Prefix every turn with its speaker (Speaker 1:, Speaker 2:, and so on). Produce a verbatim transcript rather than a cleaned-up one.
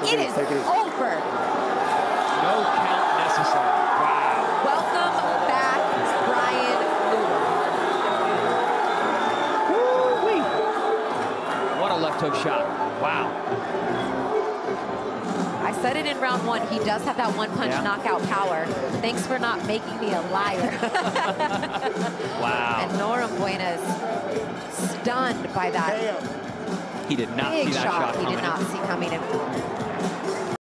Speaker 1: it, it is it over.
Speaker 2: No count necessary. Wow.
Speaker 1: Welcome back, Bryan Luan.
Speaker 2: Woo-wee. What a left hook shot. Wow.
Speaker 1: I said it in round one. He does have that one-punch
Speaker 2: yeah.
Speaker 1: knockout power. Thanks for not making me a liar.
Speaker 2: Wow.
Speaker 1: And Norambuena is stunned by that.
Speaker 2: He did not
Speaker 1: Big
Speaker 2: see that
Speaker 1: shot.
Speaker 2: shot
Speaker 1: He
Speaker 2: coming
Speaker 1: did not
Speaker 2: in.
Speaker 1: see coming in.